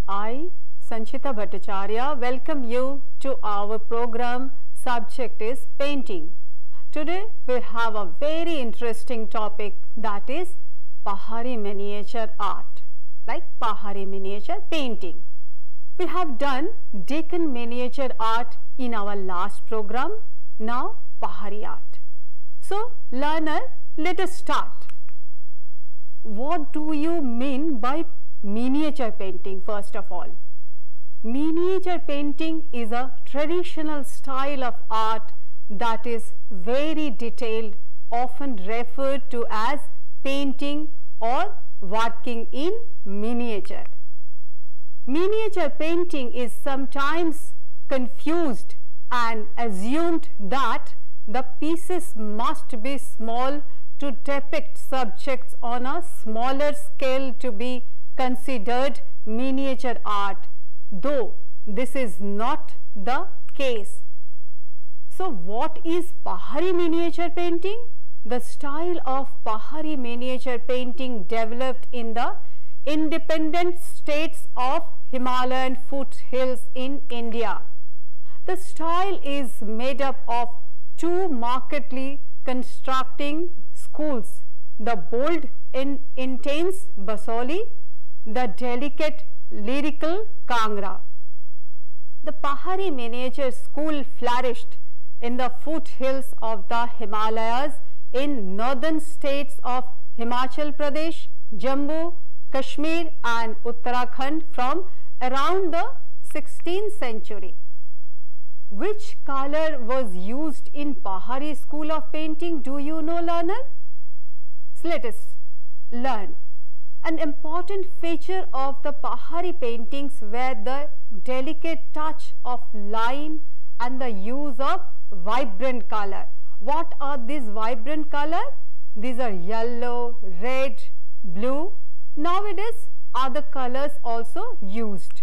I, Sanchita Bhattacharya, welcome you to our program. Subject is painting. Today we have a very interesting topic, that is Pahari miniature art, like Pahari miniature painting. We have done Deccan miniature art in our last program, now Pahari art. So learner, let us start. What do you mean by miniature painting? First of all, miniature painting is a traditional style of art that is very detailed, often referred to as painting or working in miniature. Miniature painting is sometimes confused and assumed that the pieces must be small to depict subjects on a smaller scale to be considered miniature art, though this is not the case. So what is Pahari miniature painting? The style of Pahari miniature painting developed in the independent states of Himalayan foothills in India. The style is made up of two markedly contrasting schools, the bold and intense Basoli, the delicate lyrical Kangra. The Pahari miniature school flourished in the foothills of the Himalayas in northern states of Himachal Pradesh, Jammu, Kashmir and Uttarakhand from around the 16th century. Which color was used in Pahari school of painting? Do you know, learner? So let us learn. An important feature of the Pahari paintings were the delicate touch of line and the use of vibrant color. What are these vibrant color? These are yellow, red, blue. Nowadays, other colors also used.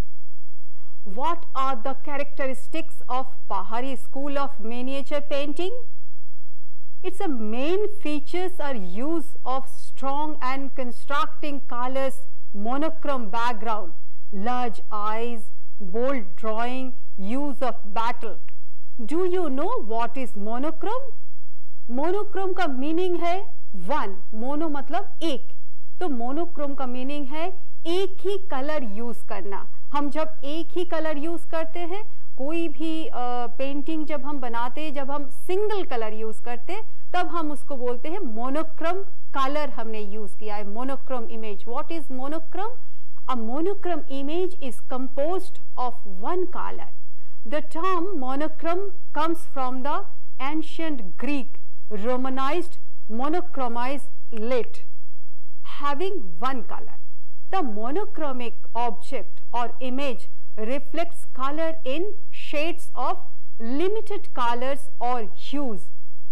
What are the characteristics of Pahari school of miniature painting? Its main features are use of strong and contrasting colors, monochrome background, large eyes, bold drawing, use of battle. Do you know what is monochrome? Monochrome का meaning है one, mono मतलब एक, तो monochrome का meaning है एक ही colour use करना. हम जब एक ही कलर यूज करते हैं, कोई भी पेंटिंग जब हम बनाते हैं, जब हम सिंगल कलर यूज करते हैं, तब हम उसको बोलते हैं मोनोक्रोम कलर हमने यूज किया है. Monochrome image. What is monochrome? A monochrome image is composed of one colour. The term monochrome comes from the ancient Greek Romanized monochromized lit, having one color. The monochromic object or image reflects color in shades of limited colors or hues.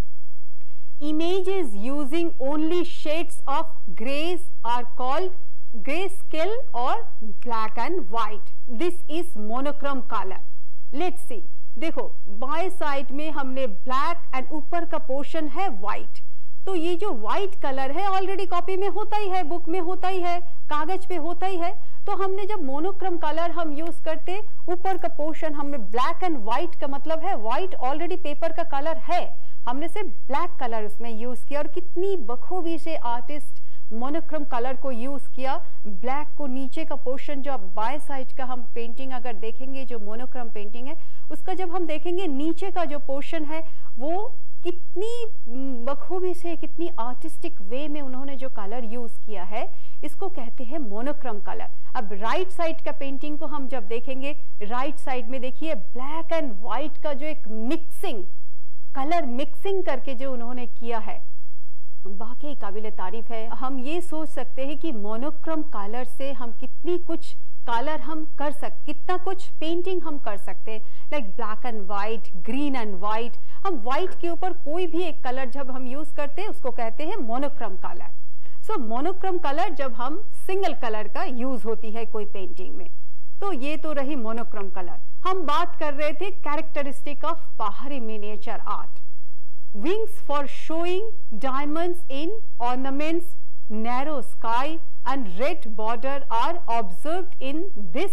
Images using only shades of grays are called grayscale or black and white. This is monochrome color. Let's see. देखो, बाएं side में हमने black and ऊपर का portion है white. तो ये जो व्हाइट कलर है ऑलरेडी कॉपी में होता ही है, बुक में होता ही है, कागज पे होता ही है. तो हमने जब मोनोक्रोम कलर हम यूज करते, ऊपर का पोर्शन हमें ब्लैक एंड व्हाइट का मतलब है व्हाइट ऑलरेडी पेपर का कलर है, हमने सिर्फ ब्लैक कलर उसमें यूज किया. और कितनी बखूबी से आर्टिस्ट मोनोक्रोम कलर को यूज किया. ब्लैक को नीचे का पोर्शन जो अब बाएं साइड का हम पेंटिंग अगर देखेंगे, जो मोनोक्रोम पेंटिंग है उसका जब हम देखेंगे नीचे का जो पोर्शन है वो कितनी बखूबी से, कितनी आर्टिस्टिक वे में उन्होंने जो कलर यूज किया है, इसको कहते हैं मोनोक्रोम कलर. अब राइट साइड का पेंटिंग को हम जब देखेंगे, राइट साइड में देखिए ब्लैक एंड व्हाइट का जो एक मिक्सिंग, कलर मिक्सिंग करके जो उन्होंने किया है, बाकी काबिल तारीफ है. हम ये सोच सकते हैं कि मोनोक्रोम कलर से हम कितनी कुछ कलर हम कर सकते, कितना कुछ पेंटिंग हम कर सकते हैं. Like black and white, green and white. हम वाइट के ऊपर कोई भी एक कलर जब हम यूज करते हैं उसको कहते हैं monochrome colour. So monochrome colour जब हम सिंगल कलर का यूज होती है कोई पेंटिंग में. तो ये तो रही मोनोक्रोम कलर. हम बात कर रहे थे characteristic of Pahari miniature art. Wings for showing diamonds in ornaments, narrow sky and red border are observed in this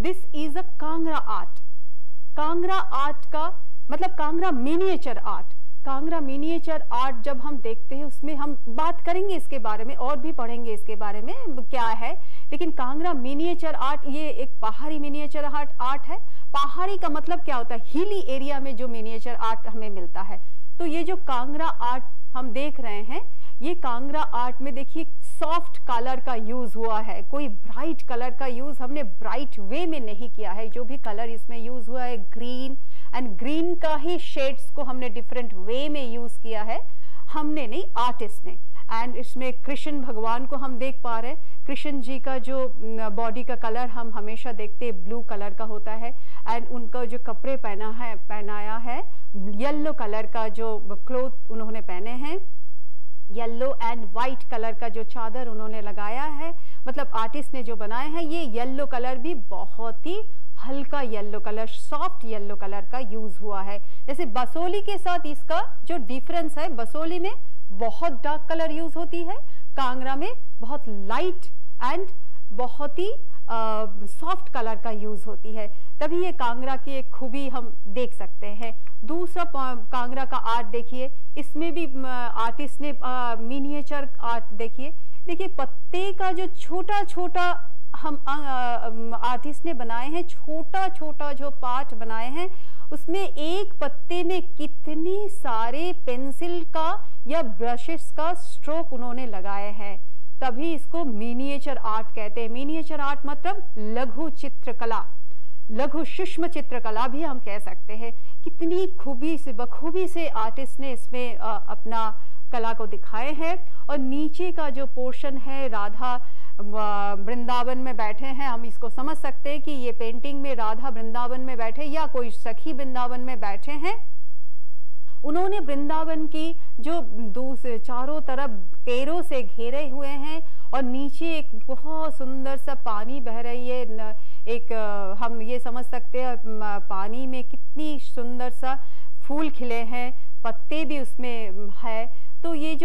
this is a Kangra art. Kangra art का मतलब Kangra miniature art. Kangra miniature art जब हम देखते हैं उसमें हम बात करेंगे इसके बारे में और भी पढ़ेंगे इसके बारे में क्या है, लेकिन कांगड़ा मिनिएचर आर्ट ये एक पहाड़ी मिनिएचर आर्ट है। पहाड़ी का मतलब क्या होता है, हिली एरिया में जो मिनिएचर आर्ट हमें मिलता है। तो ये जो कांगड़ा आर्ट हम देख रहे हैं, ये कांगड़ा आर्ट में देखिए सॉफ्ट कलर का यूज हुआ है, कोई ब्राइट कलर का यूज हमने ब्राइट वे में नहीं किया है। जो भी कलर इसमें यूज हुआ है ग्रीन, एंड ग्रीन का ही शेड्स को हमने डिफरेंट वे में यूज किया है, हमने नहीं, आर्टिस्ट ने। एंड इसमें कृष्ण भगवान को हम देख पा रहे हैं। कृष्ण जी का जो बॉडी का कलर हम हमेशा देखते हैं ब्लू कलर का होता है, एंड उनका जो कपड़े पहनाया है येलो कलर का जो क्लोथ उन्होंने पहने हैं, येलो एंड वाइट कलर का जो चादर उन्होंने लगाया है, मतलब आर्टिस्ट ने जो बनाए हैं, ये येलो कलर भी बहुत ही हल्का yellow colour, soft yellow colour का यूज हुआ है। जैसे बसोली के साथ इसका जो डिफरेंस है, बसोली में बहुत डार्क कलर यूज होती है, कांगड़ा में बहुत लाइट एंड बहुत ही सॉफ्ट कलर का यूज होती है। तभी ये कांगड़ा की एक खूबी हम देख सकते हैं। दूसरा कांगड़ा का आर्ट देखिए, इसमें भी आर्टिस्ट ने मिनिएचर आर्ट देखिए पत्ते का जो छोटा छोटा हम आर्टिस्ट ने बनाए हैं, छोटा छोटा जो पार्ट बनाए हैं, उसमें एक पत्ते में कितने सारे पेंसिल का या ब्रशेस का स्ट्रोक उन्होंने लगाए हैं, तभी इसको मिनिएचर आर्ट कहते हैं। मिनिएचर आर्ट मतलब लघु चित्रकला, लघु सूक्ष्म चित्रकला भी हम कह सकते हैं। कितनी बखूबी से आर्टिस्ट ने इसमें अपना कला को दिखाए हैं। और नीचे का जो पोर्शन है, राधा वृंदावन में बैठे हैं, हम इसको समझ सकते हैं कि ये पेंटिंग में राधा वृंदावन में बैठे या कोई सखी वृंदावन में बैठे हैं। उन्होंने वृंदावन की जो दूसरे चारों तरफ पेड़ों से घेरे हुए हैं, और नीचे एक बहुत सुंदर सा पानी बह रही है। एक हम ये समझ सकते हैं पानी में कितनी सुंदर सा फूल खिले हैं, पत्ते भी उसमें है। तो ये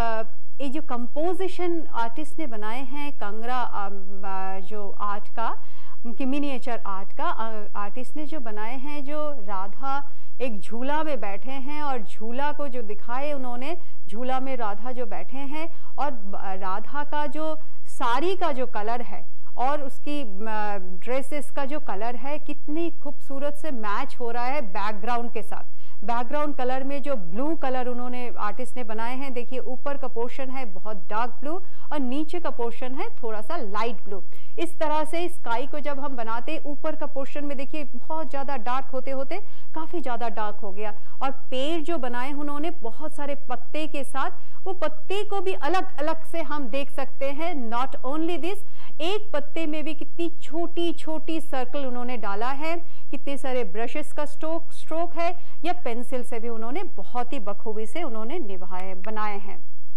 जो कंपोजिशन आर्टिस्ट ने बनाए हैं कांगड़ा जो आर्ट का, मिनिएचर आर्ट का आर्टिस्ट ने जो बनाए हैं, जो राधा एक झूला में बैठे हैं और झूला को जो दिखाए उन्होंने, झूला में राधा जो बैठे हैं, और राधा का जो साड़ी का जो कलर है और उसकी ड्रेसेस का जो कलर है, कितनी खूबसूरत से मैच हो रहा है बैकग्राउंड के साथ। बैकग्राउंड कलर में जो ब्लू कलर उन्होंने आर्टिस्ट ने बनाए हैं, देखिए ऊपर का पोर्शन है बहुत डार्क ब्लू और नीचे का पोर्शन है थोड़ा सा लाइट ब्लू। इस तरह से स्काई को जब हम बनाते हैं, ऊपर का पोर्शन में देखिए बहुत ज़्यादा डार्क होते होते काफ़ी ज़्यादा डार्क हो गया। और पेड़ जो बनाए उन्होंने बहुत सारे पत्ते के साथ, वो पत्ते को भी अलग अलग से हम देख सकते हैं। नॉट ओनली दिस, एक पत्ते में भी कितनी छोटी छोटी सर्कल उन्होंने डाला है, कितने सारे ब्रशेस का स्ट्रोक है, या पेंसिल से भी उन्होंने बहुत ही बखूबी से उन्होंने बनाए हैं।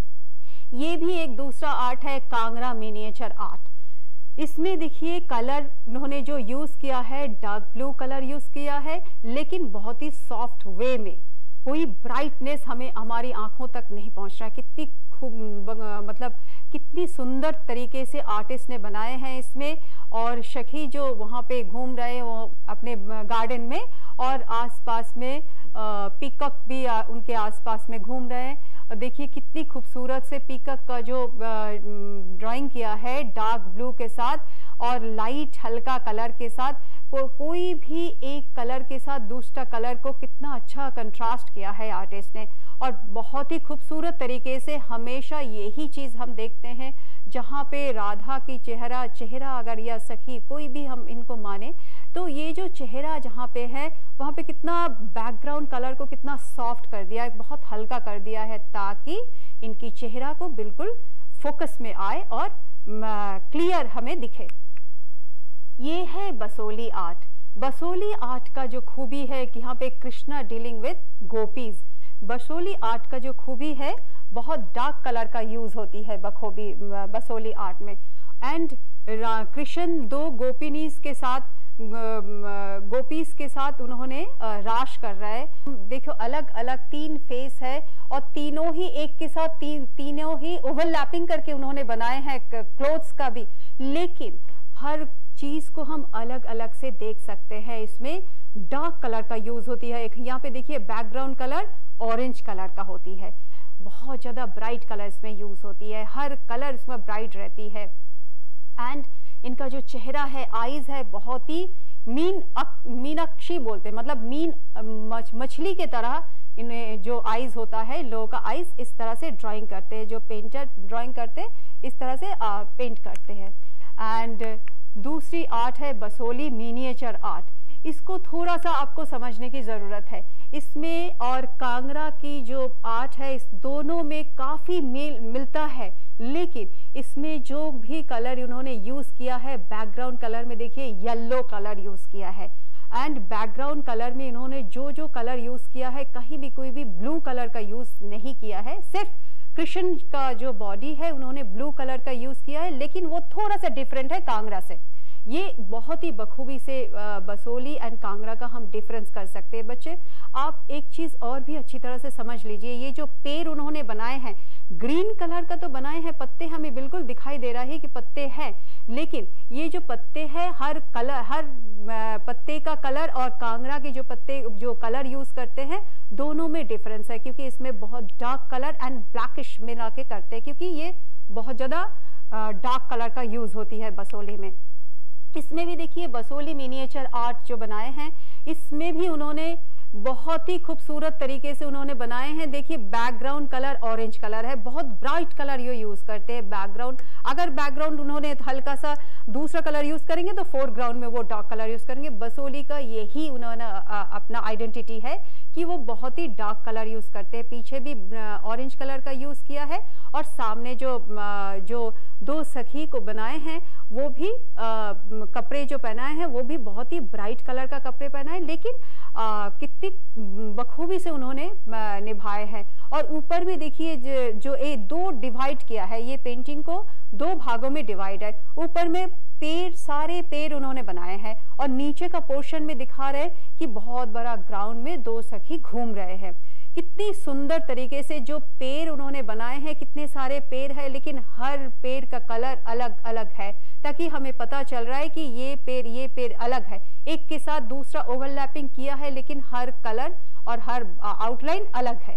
ये भी एक दूसरा आर्ट है, कांगड़ा मिनिएचर आर्ट। इसमें देखिए कलर उन्होंने जो यूज किया है, डार्क ब्लू कलर यूज किया है, लेकिन बहुत ही सॉफ्ट वे में, कोई ब्राइटनेस हमें हमारी आंखों तक नहीं पहुंच रहा है। कितनी मतलब कितनी सुंदर तरीके से आर्टिस्ट ने बनाए हैं इसमें। और सखी जो वहाँ पे घूम रहे हैं वो अपने गार्डन में, और आसपास में पीकॉक भी उनके आसपास में घूम रहे हैं। और देखिए कितनी खूबसूरत से पीकॉक का जो ड्राइंग किया है डार्क ब्लू के साथ और लाइट हल्का कलर के साथ। कोई भी एक कलर के साथ दूसरा कलर को कितना अच्छा कंट्रास्ट किया है आर्टिस्ट ने, और बहुत ही खूबसूरत तरीके से। हमेशा यही चीज़ हम देखते हैं, जहाँ पे राधा की चेहरा अगर या सखी कोई भी हम इनको माने, तो ये जो चेहरा जहाँ पे है वहाँ पे कितना बैकग्राउंड कलर को कितना सॉफ्ट कर दिया है, बहुत हल्का कर दिया है, ताकि इनकी चेहरा को बिल्कुल फोकस में आए और क्लियर हमें दिखे। ये है बसोली आर्ट। बसोली आर्ट का जो खूबी है कि यहाँ पे Krishna dealing with gopis. Basohli art का जो खूबी है, बहुत डार्क कलर का यूज होती है बसोली आर्ट में। एंड कृष्ण दो गोपीनीज के साथ गोपीज के साथ उन्होंने राश कर रहा है। देखो अलग अलग 3 फेस है और तीनों ही एक के साथ तीनों ही ओवरलैपिंग करके उन्होंने बनाए हैं क्लोथ्स का भी, लेकिन हर चीज़ को हम अलग अलग से देख सकते हैं। इसमें डार्क कलर का यूज़ होती है। एक यहाँ पे देखिए बैकग्राउंड कलर ऑरेंज कलर का होती है। बहुत ज़्यादा ब्राइट कलर इसमें यूज़ होती है, हर कलर इसमें ब्राइट रहती है। एंड इनका जो चेहरा है, आईज है, बहुत ही मीनाक्षी बोलते हैं, मतलब मछली के तरह इन्हें जो आईज होता है, लोगों का आईज इस तरह से ड्राइंग करते हैं, जो पेंटर ड्राइंग करते हैं इस तरह से पेंट करते हैं। एंड दूसरी आर्ट है बसोली मिनिएचर आर्ट। इसको थोड़ा सा आपको समझने की ज़रूरत है। इसमें और कांगड़ा की जो आर्ट है, इस दोनों में काफ़ी मेल मिलता है, लेकिन इसमें जो भी कलर उन्होंने यूज़ किया है, बैकग्राउंड कलर में देखिए येलो कलर यूज़ किया है। एंड बैकग्राउंड कलर में इन्होंने जो कलर यूज़ किया है, कहीं भी कोई भी ब्लू कलर का यूज़ नहीं किया है। सिर्फ कृष्ण का जो बॉडी है उन्होंने ब्लू कलर का यूज़ किया है, लेकिन वो थोड़ा सा डिफरेंट है कांगड़ा से। ये बहुत ही बखूबी से बसोली एंड कांगड़ा का हम डिफरेंस कर सकते हैं। बच्चे, आप एक चीज़ और भी अच्छी तरह से समझ लीजिए, ये जो पेड़ उन्होंने बनाए हैं, ग्रीन कलर का तो बनाए हैं, पत्ते हमें बिल्कुल दिखाई दे रहा है कि पत्ते हैं, लेकिन ये जो पत्ते हैं, हर पत्ते का कलर और कांगड़ा के जो पत्ते जो कलर यूज़ करते हैं, दोनों में डिफरेंस है, क्योंकि इसमें बहुत डार्क कलर एंड ब्लैकिश मिला के करते हैं, क्योंकि ये बहुत ज़्यादा डार्क कलर का यूज़ होती है बसोली में। इसमें भी देखिए बसोली मिनिएचर आर्ट जो बनाए हैं, इसमें भी उन्होंने बहुत ही खूबसूरत तरीके से उन्होंने बनाए हैं। देखिए बैकग्राउंड कलर ऑरेंज कलर है, बहुत ब्राइट कलर ये यूज़ करते हैं। बैकग्राउंड, अगर बैकग्राउंड उन्होंने हल्का सा दूसरा कलर यूज़ करेंगे तो फोरग्राउंड में वो डार्क कलर यूज़ करेंगे। बसोली का यही उन्होंने अपना आइडेंटिटी है कि वो बहुत ही डार्क कलर यूज़ करते हैं। पीछे भी ऑरेंज कलर का यूज़ किया है, और सामने जो दो सखी को बनाए हैं, वो भी कपड़े जो पहनाए हैं वो भी बहुत ही ब्राइट कलर का कपड़े पहनाए, लेकिन कितनी बखूबी से उन्होंने निभाए हैं। और ऊपर में देखिए जो दो डिवाइड किया है, ये पेंटिंग को दो भागों में डिवाइड है। ऊपर में सारे पेड़ उन्होंने बनाए हैं, और नीचे का पोर्शन में दिखा रहे हैं कि बहुत बड़ा ग्राउंड में दो सखी घूम रहे हैं। कितनी सुंदर तरीके से जो पेड़ उन्होंने बनाए हैं, कितने सारे पेड़ है, लेकिन हर पेड़ का कलर अलग अलग है, ताकि हमें पता चल रहा है कि ये पेड़ अलग है, एक के साथ दूसरा ओवरलैपिंग किया है, लेकिन हर कलर और हर आउटलाइन अलग है।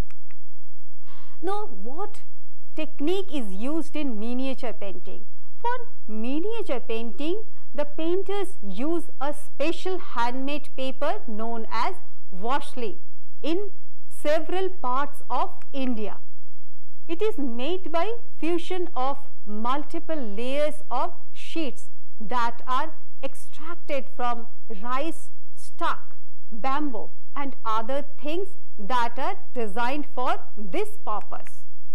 Now, what technique is used in miniature painting? For miniature painting, the painters use a special handmade paper known as washli in several parts of India. It is made by fusion of multiple layers of sheets that are extracted from rice stalk, bamboo and other things that are designed for this purpose.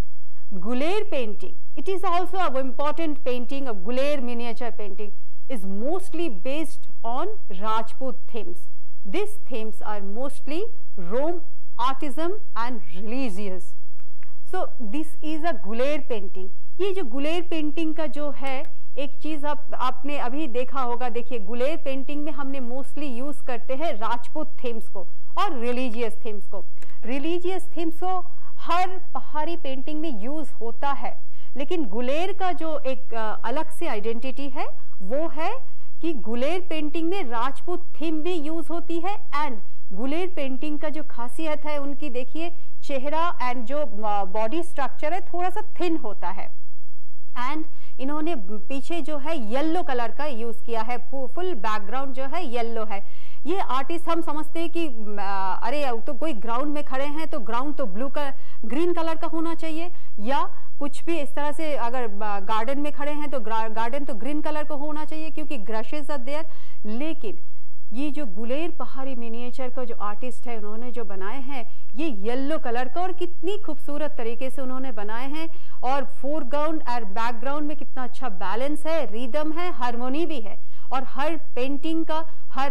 Guler painting, it is also an important painting of Guler miniature painting, is mostly based on Rajput themes. These themes are mostly Rome, artism and religious. So this is a Guler painting. ये जो Guler painting का जो है, एक चीज़ आपने अभी देखा होगा, देखिए गुलेर पेंटिंग में हमने मोस्टली यूज़ करते हैं राजपूत थीम्स को और रिलीजियस थीम्स को। रिलीजियस थीम्स को हर पहाड़ी पेंटिंग में यूज़ होता है, लेकिन गुलेर का जो एक अलग से आइडेंटिटी है वो है कि गुलेर पेंटिंग में राजपूत थीम भी यूज़ होती है। एंड गुलेर पेंटिंग का जो खासियत है, उनकी देखिए चेहरा एंड जो बॉडी स्ट्रक्चर है थोड़ा सा थिन होता है। एंड इन्होंने पीछे जो है येलो कलर का यूज़ किया है, फुल बैकग्राउंड जो है येलो है। ये आर्टिस्ट हम समझते हैं कि अरे तो कोई ग्राउंड में खड़े हैं तो ग्राउंड तो ग्रीन कलर का होना चाहिए, या कुछ भी इस तरह से अगर गार्डन में खड़े हैं तो गार्डन तो ग्रीन कलर का होना चाहिए क्योंकि ग्रशेस आर देयर। लेकिन ये जो गुलेर पहाड़ी मिनिएचर का जो आर्टिस्ट है, उन्होंने जो बनाए हैं ये येलो कलर का, और कितनी खूबसूरत तरीके से उन्होंने बनाए हैं। और फोरग्राउंड और बैकग्राउंड में कितना अच्छा बैलेंस है, रिदम है, हारमोनी भी है, और हर पेंटिंग का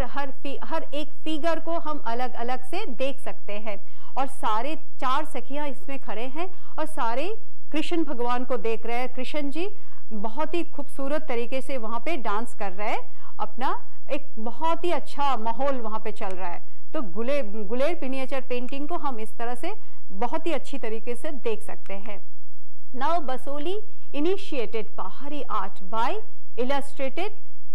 हर एक फिगर को हम अलग अलग से देख सकते हैं। और सारे 4 सखियां इसमें खड़े हैं और सारे कृष्ण भगवान को देख रहे हैं। कृष्ण जी बहुत ही खूबसूरत तरीके से वहाँ पे डांस कर रहे हैं, अपना एक बहुत ही अच्छा माहौल वहाँ पे चल रहा है। तो गुलेर मिनिएचर पेंटिंग को हम इस तरह से बहुत ही अच्छी तरीके से देख सकते हैं। Now Basoli initiated Pahari art by illustrated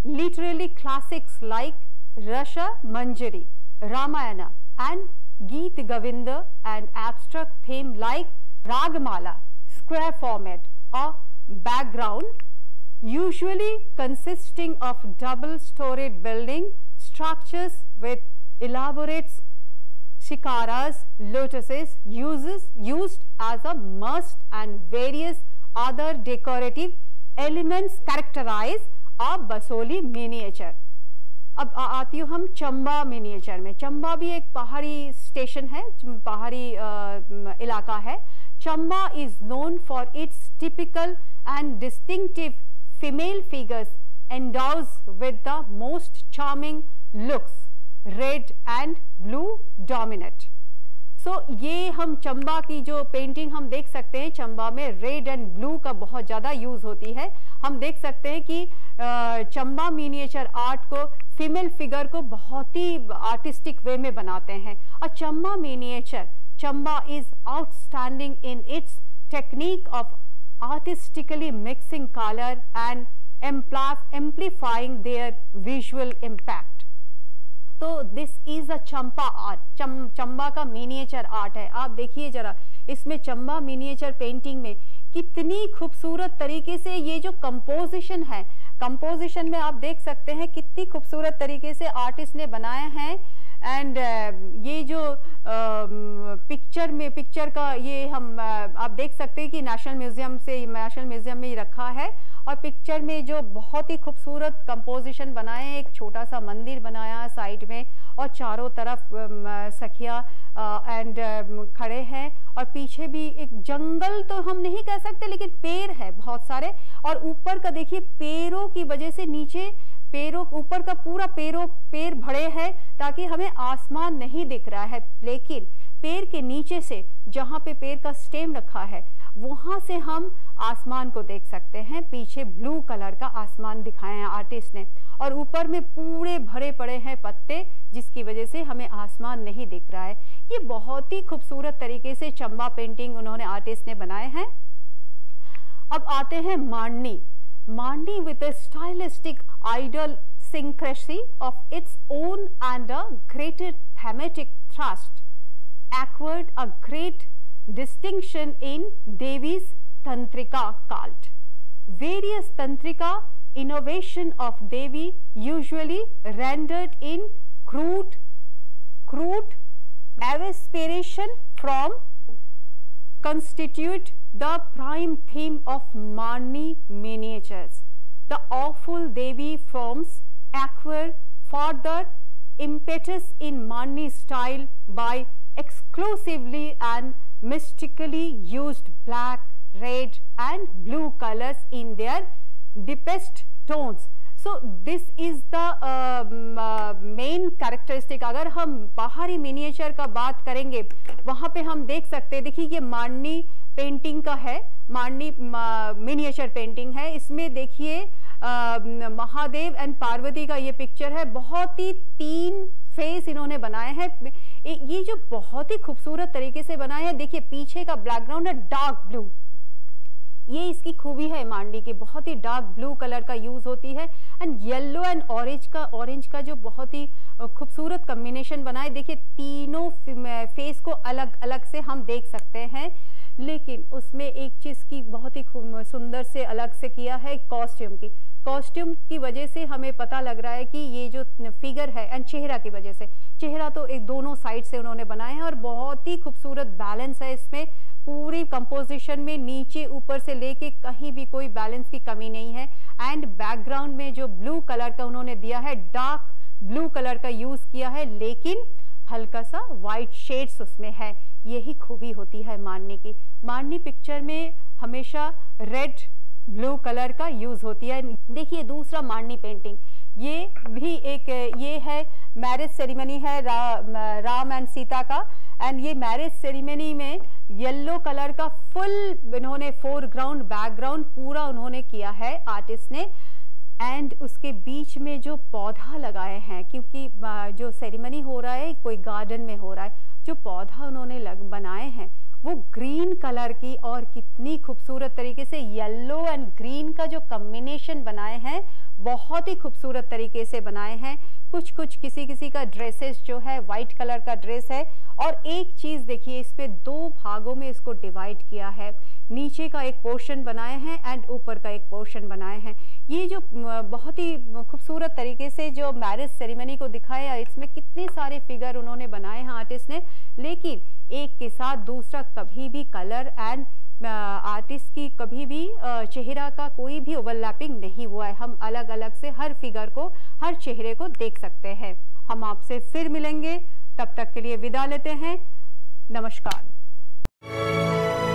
literary classics like Rasa Manjari, Ramayana and Geet Govinda, and abstract theme like Ragamala, square format or background, usually consisting of double-storied building structures with elaborate shikaras, lotuses used as a must, and various other decorative elements characterize a Basoli miniature. अब आती हूँ हम Chamba miniature में। चंबा भी एक पहाड़ी station है, पहाड़ी इलाका है। Chamba is known for its typical and distinctive female figures endowed with the most charming looks, red and blue dominate. So ये हम चंबा की जो पेंटिंग हम देख सकते हैं, चंबा में रेड एंड ब्लू का बहुत ज़्यादा यूज़ होती है। हम देख सकते हैं कि चंबा मिनिएचर आर्ट को फीमेल फिगर को बहुत ही आर्टिस्टिक वे में बनाते हैं। और Chamba miniature, Chamba is outstanding in its technique of artistically mixing colour and amplifying their visual impact. तो this is a Chamba art, Chamba का मिनिएचर आर्ट है। आप देखिए जरा, इसमें चंबा मिनिएचर पेंटिंग में कितनी खूबसूरत तरीके से ये जो कंपोजिशन है, कंपोजिशन में आप देख सकते हैं कितनी खूबसूरत तरीके से आर्टिस्ट ने बनाए हैं। एंड ये जो पिक्चर का ये हम आप देख सकते हैं कि नेशनल म्यूजियम में रखा है। और पिक्चर में जो बहुत ही खूबसूरत कंपोजिशन बनाए हैं, एक छोटा सा मंदिर बनाया है साइड में, और चारों तरफ सखिया एंड खड़े हैं, और पीछे भी एक जंगल तो हम नहीं कह सकते, लेकिन पेड़ है बहुत सारे। और ऊपर का देखिए, पेड़ों की वजह से नीचे पेड़ों ऊपर का पूरा पेड़ भरे हैं ताकि हमें आसमान नहीं दिख रहा है, लेकिन पेड़ के नीचे से जहाँ पे पेड़ का स्टेम रखा है वहाँ से हम आसमान को देख सकते हैं। पीछे ब्लू कलर का आसमान दिखाया है आर्टिस्ट ने, और ऊपर में पूरे भरे पड़े हैं पत्ते, जिसकी वजह से हमें आसमान नहीं दिख रहा है। ये बहुत ही खूबसूरत तरीके से चंबा पेंटिंग उन्होंने आर्टिस्ट ने बनाए हैं। अब आते हैं मांडनी। मांडनी with a stylistic idiosyncrasy of its own and a greater thematic thrust acquired a great distinction in Devi's Tantrika cult. Various Tantrika innovation of Devi, usually rendered in crude aspiration from, constitute the prime theme of Mandni miniatures. The awful Devi forms acquire further impetus in Mandni style by exclusively and mystically used black, red and blue colors in their deepest tones. So this is the main characteristic. अगर हम पहाड़ी miniature का बात करेंगे, वहाँ पे हम देख सकते हैं, देखिए ये मांडनी पेंटिंग का है, मांडनी मिनिएचर पेंटिंग है। इसमें देखिए महादेव एंड पार्वती का ये पिक्चर है, बहुत ही 3 फेस इन्होंने बनाए हैं। ये जो बहुत ही खूबसूरत तरीके से बनाए हैं। देखिए पीछे का बैकग्राउंड है डार्क ब्लू, ये इसकी खूबी है मांडनी की, बहुत ही डार्क ब्लू कलर का यूज होती है। एंड येलो एंड ऑरेंज का जो बहुत ही खूबसूरत कॉम्बिनेशन बनाए। देखिए तीनों फेस को अलग अलग से हम देख सकते हैं, लेकिन उसमें एक चीज़ की बहुत ही सुंदर से अलग से किया है, कॉस्ट्यूम की वजह से हमें पता लग रहा है कि ये जो फिगर है, एंड चेहरा की वजह से, चेहरा तो एक दोनों साइड से उन्होंने बनाए हैं, और बहुत ही खूबसूरत बैलेंस है इसमें। पूरी कंपोजिशन में नीचे ऊपर से लेके कहीं भी कोई बैलेंस की कमी नहीं है। एंड बैकग्राउंड में जो ब्लू कलर का उन्होंने दिया है, डार्क ब्लू कलर का यूज किया है, लेकिन हल्का सा वाइट शेड्स उसमें है। यही खूबी होती है मांडनी की। मांडनी पिक्चर में हमेशा रेड ब्लू कलर का यूज होती है। देखिए दूसरा मांडनी पेंटिंग, ये भी एक ये है मैरिज सेरेमनी है राम एंड सीता का। एंड ये मैरिज सेरेमनी में येलो कलर का फुल इन्होंने फोरग्राउंड बैकग्राउंड पूरा उन्होंने किया है आर्टिस्ट ने। एंड उसके बीच में जो पौधा लगाए हैं, क्योंकि जो सेरेमनी हो रहा है कोई गार्डन में हो रहा है, जो पौधा उन्होंने बनाए हैं वो ग्रीन कलर की और कितनी खूबसूरत तरीके से येलो एंड ग्रीन का जो कॉम्बिनेशन बनाए हैं, बहुत ही खूबसूरत तरीके से बनाए हैं। कुछ किसी का ड्रेसेस जो है वाइट कलर का ड्रेस है। और एक चीज देखिए, इस पे 2 भागों में इसको डिवाइड किया है। नीचे का एक पोर्शन बनाए हैं एंड ऊपर का एक पोर्शन बनाए हैं। ये जो बहुत ही खूबसूरत तरीके से जो मैरिज सेरेमनी को दिखाया, इसमें कितने सारे फिगर उन्होंने बनाए हैं आर्टिस्ट ने, लेकिन एक के साथ दूसरा कभी भी कलर एंड आर्टिस्ट की कभी भी चेहरा का कोई भी ओवरलैपिंग नहीं हुआ है। हम अलग अलग से हर फिगर को, हर चेहरे को देख सकते हैं। हम आपसे फिर मिलेंगे, तब तक के लिए विदा लेते हैं। नमस्कार।